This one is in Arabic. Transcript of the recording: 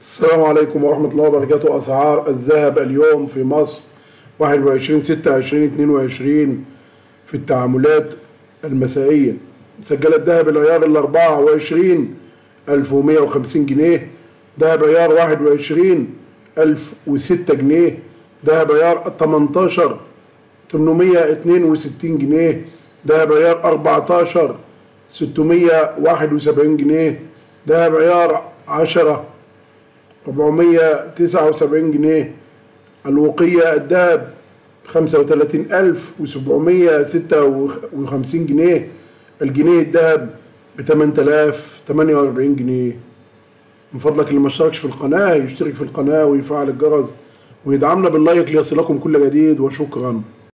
السلام عليكم ورحمة الله وبركاته. أسعار الذهب اليوم في مصر 21/6/2022 في التعاملات المسائية. سجل الذهب العيار 24 1150 جنيه، ذهب عيار 21 1006 جنيه، ذهب عيار 18 862 جنيه، ذهب عيار 14 671 جنيه، ذهب عيار 10 479 جنيه. الوقية الذهب 35756 جنيه. الجنيه الذهب ب 8048 جنيه. من فضلك اللي ما اشتركش في القناة يشترك في القناة ويفعل الجرس ويدعمنا باللايك ليصلكم كل جديد، وشكرا.